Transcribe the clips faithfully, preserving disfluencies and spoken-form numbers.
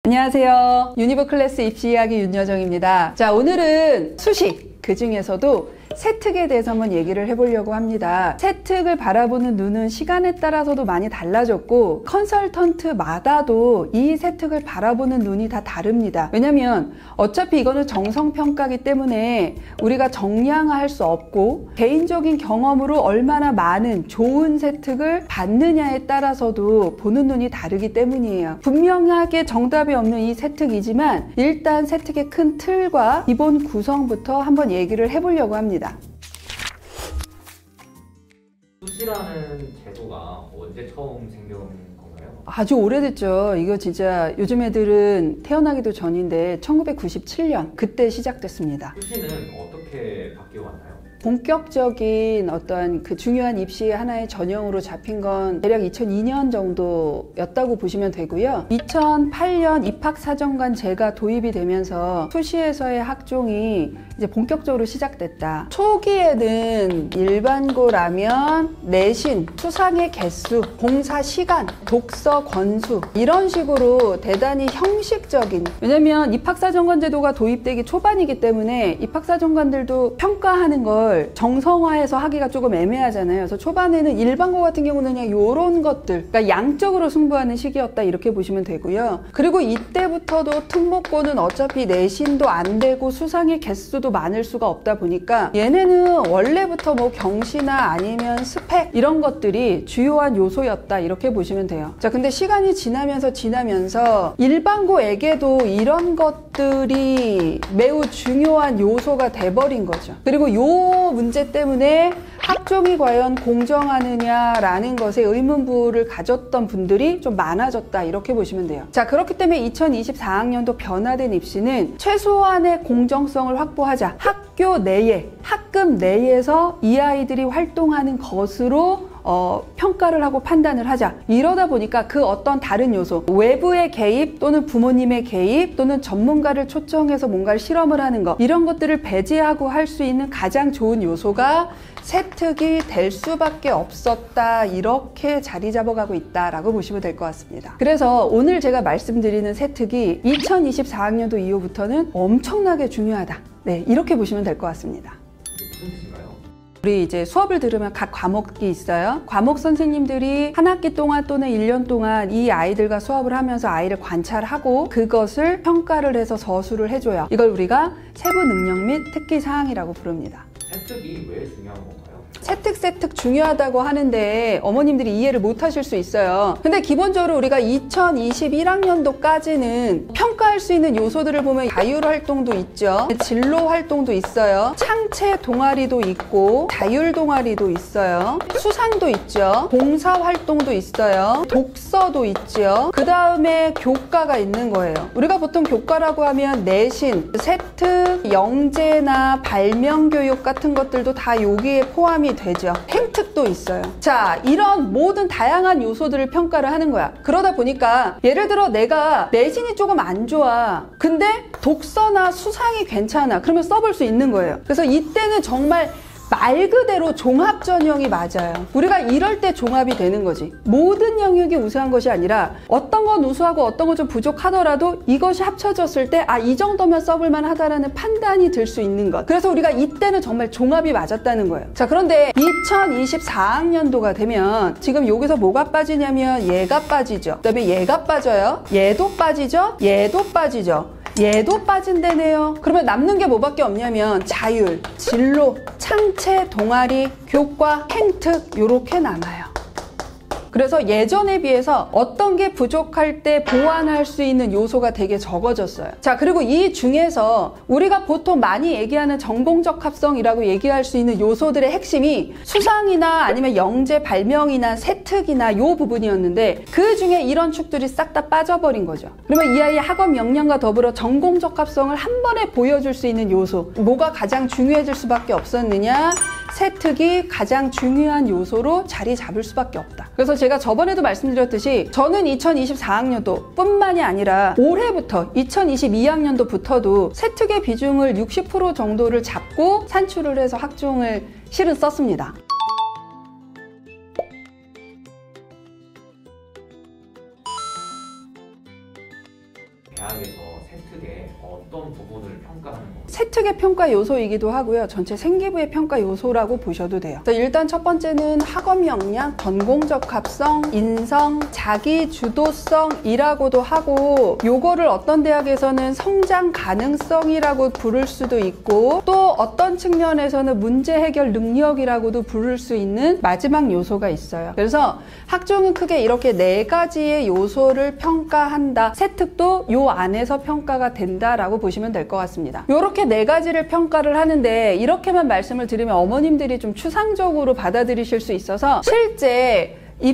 안녕하세요. 유니버 클래스 입시 이야기 윤여정입니다. 자, 오늘은 수식, 그 중에서도 세특에 대해서 한번 얘기를 해보려고 합니다. 세특을 바라보는 눈은 시간에 따라서도 많이 달라졌고 컨설턴트마다도 이 세특을 바라보는 눈이 다 다릅니다. 왜냐면 어차피 이거는 정성평가기 때문에 우리가 정량화할 수 없고 개인적인 경험으로 얼마나 많은 좋은 세특을 받느냐에 따라서도 보는 눈이 다르기 때문이에요. 분명하게 정답이 없는 이 세특이지만 일단 세특의 큰 틀과 기본 구성부터 한번 얘기를 해보려고 합니다. 수시라는 제도가 언제 처음 생긴 건가요? 아주 오래됐죠. 이거 진짜 요즘 애들은 태어나기도 전인데 천구백구십칠 년 그때 시작됐습니다. 수시는 어떻게 바뀌어 왔나요? 본격적인 어떤 그 중요한 입시의 하나의 전형으로 잡힌 건 대략 이천이 년 정도였다고 보시면 되고요. 이천팔 년 입학사정관제가 도입이 되면서 수시에서의 학종이 이제 본격적으로 시작됐다. 초기에는 일반고라면 내신, 수상의 개수, 공사 시간, 독서 권수 이런 식으로 대단히 형식적인, 왜냐면 입학사정관제도가 도입되기 초반이기 때문에 입학사정관들도 평가하는 걸 정성화해서 하기가 조금 애매하잖아요. 그래서 초반에는 일반고 같은 경우는 그냥 요런 것들, 그러니까 양적으로 승부하는 시기였다 이렇게 보시면 되고요. 그리고 이때부터도 특목고는 어차피 내신도 안 되고 수상의 개수도 많을 수가 없다 보니까 얘네는 원래부터 뭐 경시나 아니면 스펙 이런 것들이 주요한 요소였다 이렇게 보시면 돼요. 자, 근데 시간이 지나면서 지나면서 일반고에게도 이런 것들이 매우 중요한 요소가 돼버린 거죠. 그리고 요 문제 때문에 학종이 과연 공정하느냐라는 것에 의문부를 가졌던 분들이 좀 많아졌다 이렇게 보시면 돼요. 자, 그렇기 때문에 이천이십사 학년도 변화된 입시는 최소한의 공정성을 확보하자. 학교 내에, 학급 내에서 이 아이들이 활동하는 것으로 어, 평가를 하고 판단을 하자. 이러다 보니까 그 어떤 다른 요소, 외부의 개입 또는 부모님의 개입 또는 전문가를 초청해서 뭔가를 실험을 하는 것, 이런 것들을 배제하고 할 수 있는 가장 좋은 요소가 세특이 될 수밖에 없었다. 이렇게 자리 잡아가고 있다라고 보시면 될 것 같습니다. 그래서 오늘 제가 말씀드리는 세특이 이천이십사 학년도 이후부터는 엄청나게 중요하다. 네, 이렇게 보시면 될 것 같습니다. 무슨 뜻인가요? 우리 이제 수업을 들으면 각 과목이 있어요. 과목 선생님들이 한 학기 동안 또는 일 년 동안 이 아이들과 수업을 하면서 아이를 관찰하고 그것을 평가를 해서 서술을 해줘요. 이걸 우리가 세부 능력 및 특기 사항이라고 부릅니다. 세특이 왜 중요한 건가요? 세특 세특 중요하다고 하는데 어머님들이 이해를 못 하실 수 있어요. 근데 기본적으로 우리가 이천이십일 학년도까지는 평가할 수 있는 요소들을 보면 자율 활동도 있죠. 진로 활동도 있어요. 창체 동아리도 있고 자율 동아리도 있어요. 수상도 있죠. 봉사 활동도 있어요. 독서도 있죠. 그 다음에 교과가 있는 거예요. 우리가 보통 교과라고 하면 내신, 세특, 영재나 발명교육 같은 것들도 다 여기에 포함이 되죠. 행특도 있어요. 자, 이런 모든 다양한 요소들을 평가를 하는 거야. 그러다 보니까 예를 들어 내가 내신이 조금 안 좋아. 근데 독서나 수상이 괜찮아. 그러면 써볼 수 있는 거예요. 그래서 이때는 정말 말 그대로 종합 전형이 맞아요. 우리가 이럴 때 종합이 되는 거지. 모든 영역이 우수한 것이 아니라 어떤 건 우수하고 어떤 건 좀 부족하더라도 이것이 합쳐졌을 때 아, 이 정도면 써볼 만하다라는 판단이 들 수 있는 것. 그래서 우리가 이때는 정말 종합이 맞았다는 거예요. 자, 그런데 이천이십사 학년도가 되면 지금 여기서 뭐가 빠지냐면 얘가 빠지죠. 그 다음에 얘가 빠져요. 얘도 빠지죠. 얘도 빠지죠. 얘도 빠진다네요. 그러면 남는 게 뭐밖에 없냐면 자율, 진로, 창체, 동아리, 교과, 행특 요렇게 남아요. 그래서 예전에 비해서 어떤 게 부족할 때 보완할 수 있는 요소가 되게 적어졌어요. 자, 그리고 이 중에서 우리가 보통 많이 얘기하는 전공적 합성이라고 얘기할 수 있는 요소들의 핵심이 수상이나 아니면 영재 발명이나 세특이나 요 부분이었는데 그 중에 이런 축들이 싹 다 빠져버린 거죠. 그러면 이 아이의 학업 역량과 더불어 전공적 합성을 한 번에 보여줄 수 있는 요소, 뭐가 가장 중요해질 수밖에 없었느냐? 세특이 가장 중요한 요소로 자리 잡을 수밖에 없다. 그래서 제가 저번에도 말씀드렸듯이 저는 이천이십사 학년도 뿐만이 아니라 올해부터 이천이십이 학년도부터도 세특의 비중을 육십 퍼센트 정도를 잡고 산출을 해서 학종을 실은 썼습니다. 대학에서 세특의 어떤 부분을 평가하는 건가요? 세특의 평가 요소이기도 하고요. 전체 생기부의 평가 요소라고 보셔도 돼요. 일단 첫 번째는 학업 역량, 전공 적합성, 인성, 자기 주도성이라고도 하고, 요거를 어떤 대학에서는 성장 가능성이라고 부를 수도 있고, 또 어떤 측면에서는 문제 해결 능력이라고도 부를 수 있는 마지막 요소가 있어요. 그래서 학종은 크게 이렇게 네 가지의 요소를 평가한다. 세특도 요 안에서 평가가 된다라고 보시면 될 것 같습니다. 요렇게 네 가지를 평가를 하는데, 이렇게만 말씀을 드리면 어머님들이 좀 추상적으로 받아들이실 수 있어서, 실제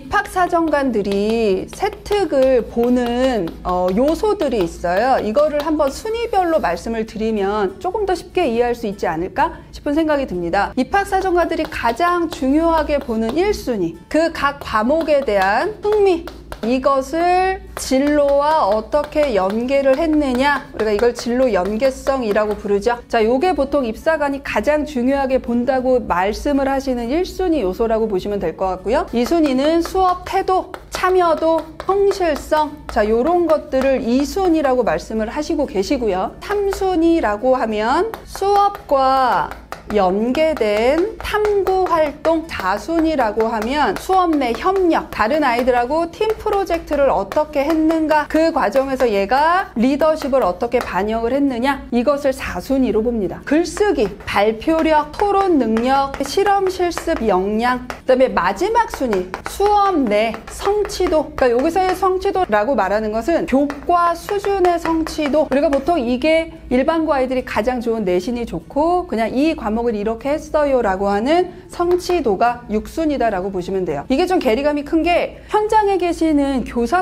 입학사정관들이 세특을 보는 어, 요소들이 있어요. 이거를 한번 순위별로 말씀을 드리면 조금 더 쉽게 이해할 수 있지 않을까 싶은 생각이 듭니다. 입학사정관들이 가장 중요하게 보는 일 순위, 그 각 과목에 대한 흥미, 이것을 진로와 어떻게 연계를 했느냐, 우리가 이걸 진로 연계성이라고 부르죠. 자, 요게 보통 입사관이 가장 중요하게 본다고 말씀을 하시는 일 순위 요소라고 보시면 될 것 같고요. 이 순위는 수업 태도, 참여도, 성실성, 자, 요런 것들을 이 순위라고 말씀을 하시고 계시고요. 삼 순위라고 하면 수업과 연계된 탐구 활동, 사 순위라고 하면 수업 내 협력, 다른 아이들하고 팀 프로젝트를 어떻게 했는가, 그 과정에서 얘가 리더십을 어떻게 반영을 했느냐, 이것을 사 순위로 봅니다. 글쓰기, 발표력, 토론 능력, 실험 실습 역량, 그 다음에 마지막 순위, 수업 내 성취도. 그러니까 여기서의 성취도라고 말하는 것은 교과 수준의 성취도. 우리가 보통 이게 일반고 아이들이 가장 좋은 내신이 좋고 그냥 이 과목을 이렇게 했어요 라고 하는 성취도가 육 순위다라고 보시면 돼요. 이게 좀 괴리감이 큰 게, 현장에 계시는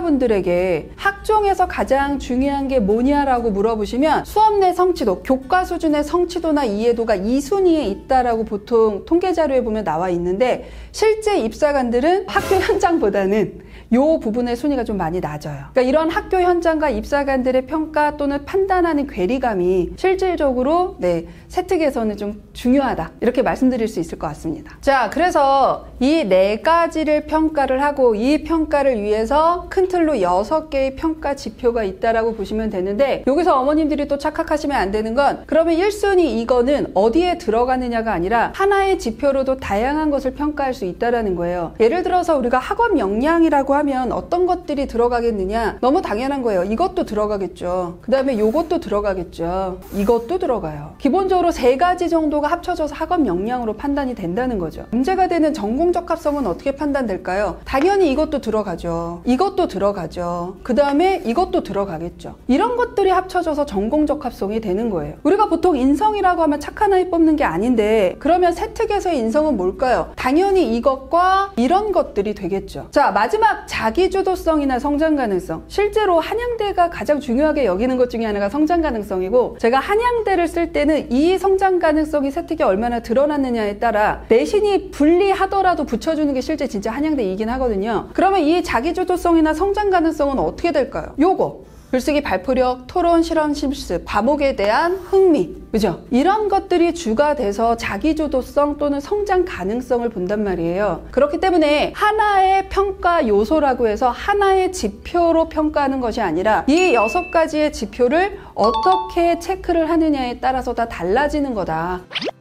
교사분들에게 학종에서 가장 중요한 게 뭐냐라고 물어보시면 수업 내 성취도, 교과 수준의 성취도나 이해도가 이 순위에 있다라고 보통 통계 자료에 보면 나와 있는데, 실제 입사관들은 학교 현장보다는 요 부분의 순위가 좀 많이 낮아요. 그러니까 이런 학교 현장과 입사관들의 평가 또는 판단하는 괴리감이 실질적으로 네, 세특에서는 좀 중요하다, 이렇게 말씀드릴 수 있을 것 같습니다. 자, 그래서 이 네 가지를 평가를 하고, 이 평가를 위해서 큰 틀로 여섯 개의 평가 지표가 있다라고 보시면 되는데, 여기서 어머님들이 또 착각하시면 안 되는 건, 그러면 일 순위 이거는 어디에 들어가느냐가 아니라 하나의 지표로도 다양한 것을 평가할 수 있다라는 거예요. 예를 들어서 우리가 학업 역량이라고 하면 어떤 것들이 들어가겠느냐? 너무 당연한 거예요. 이것도 들어가겠죠. 그 다음에 요것도 들어가겠죠. 이것도 들어가요. 기본적으로 세 가지 정도가 합쳐져서 학업 역량으로 판단이 된다는 거죠. 문제가 되는 전공 적합성은 어떻게 판단될까요? 당연히 이것도 들어가죠. 이것도 들어가죠. 그 다음에 이것도 들어가겠죠. 이런 것들이 합쳐져서 전공 적합성이 되는 거예요. 우리가 보통 인성이라고 하면 착한 아이 뽑는 게 아닌데, 그러면 세특에서의 인성은 뭘까요? 당연히 이것과 이런 것들이 되겠죠. 자, 마지막 자기주도성이나 성장 가능성. 실제로 한양대가 가장 중요하게 여기는 것 중에 하나가 성장 가능성이고, 제가 한양대를 쓸 때는 이 성장 가능성이 세특에 얼마나 드러났느냐에 따라 내신이 불리하더라도 붙여주는 게 실제 진짜 한양대이긴 하거든요. 그러면 이 자기주도성이나 성장 가능성은 어떻게 될까요? 요거. 글쓰기, 발표력, 토론, 실험, 실습, 과목에 대한 흥미, 그죠? 이런 것들이 주가 돼서 자기주도성 또는 성장 가능성을 본단 말이에요. 그렇기 때문에 하나의 평가 요소라고 해서 하나의 지표로 평가하는 것이 아니라 이 여섯 가지의 지표를 어떻게 체크를 하느냐에 따라서 다 달라지는 거다.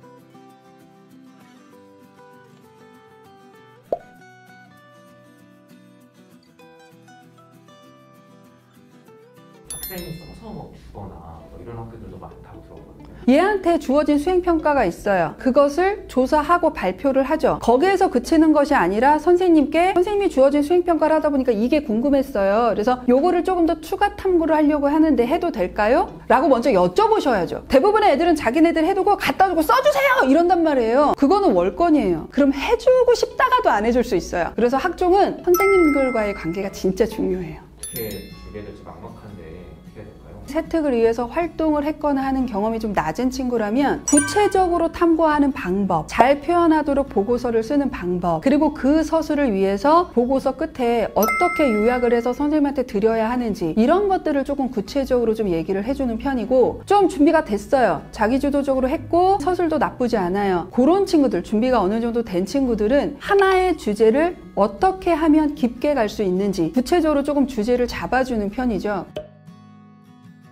학생이 써서 뭐 주거나 뭐 이런 학교들도 많다고 들었거든요. 얘한테 주어진 수행평가가 있어요. 그것을 조사하고 발표를 하죠. 거기에서 그치는 것이 아니라 선생님께 선생님이 주어진 수행평가를 하다 보니까 이게 궁금했어요. 그래서 요거를 조금 더 추가 탐구를 하려고 하는데 해도 될까요? 라고 먼저 여쭤보셔야죠. 대부분의 애들은 자기네들 해두고 갖다 주고 써주세요! 이런단 말이에요. 그거는 월권이에요. 그럼 해주고 싶다가도 안 해줄 수 있어요. 그래서 학종은 선생님들과의 관계가 진짜 중요해요. 어떻게 주게 될지 막막한데 어떻게 해야 될까요? 세특을 위해서 활동을 했거나 하는 경험이 좀 낮은 친구라면 구체적으로 탐구하는 방법, 잘 표현하도록 보고서를 쓰는 방법, 그리고 그 서술을 위해서 보고서 끝에 어떻게 요약을 해서 선생님한테 드려야 하는지, 이런 것들을 조금 구체적으로 좀 얘기를 해주는 편이고, 좀 준비가 됐어요. 자기주도적으로 했고 서술도 나쁘지 않아요. 그런 친구들, 준비가 어느 정도 된 친구들은 하나의 주제를 어떻게 하면 깊게 갈 수 있는지 구체적으로 조금 주제를 잡아주는 편이죠.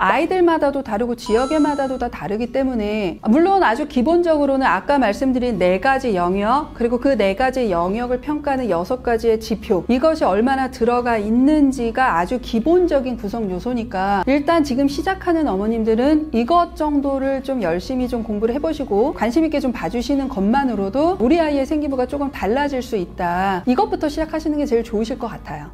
아이들마다도 다르고 지역에마다도 다 다르기 때문에 물론 아주 기본적으로는 아까 말씀드린 네 가지 영역 그리고 그 네 가지 영역을 평가하는 여섯 가지의 지표 이것이 얼마나 들어가 있는지가 아주 기본적인 구성 요소니까 일단 지금 시작하는 어머님들은 이것 정도를 좀 열심히 좀 공부를 해보시고 관심 있게 좀 봐주시는 것만으로도 우리 아이의 생기부가 조금 달라질 수 있다. 이것부터 시작하시는 게 제일 좋으실 것 같아요.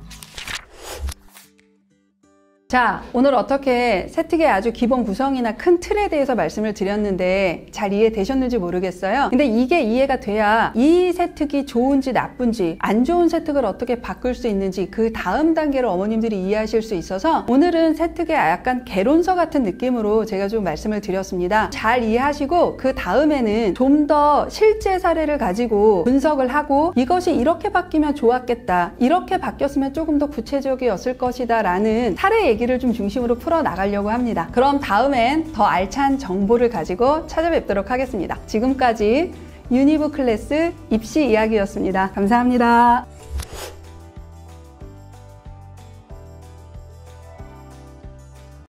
자, 오늘 어떻게 세특의 아주 기본 구성이나 큰 틀에 대해서 말씀을 드렸는데 잘 이해되셨는지 모르겠어요. 근데 이게 이해가 돼야 이 세특이 좋은지 나쁜지 안 좋은 세특을 어떻게 바꿀 수 있는지 그 다음 단계를 어머님들이 이해하실 수 있어서 오늘은 세특의 약간 개론서 같은 느낌으로 제가 좀 말씀을 드렸습니다. 잘 이해하시고 그 다음에는 좀 더 실제 사례를 가지고 분석을 하고 이것이 이렇게 바뀌면 좋았겠다. 이렇게 바뀌었으면 조금 더 구체적이었을 것이다 라는 사례 얘기 얘기를 좀 중심으로 풀어 나가려고 합니다. 그럼 다음엔 더 알찬 정보를 가지고 찾아뵙도록 하겠습니다. 지금까지 유니브 클래스 입시 이야기였습니다. 감사합니다.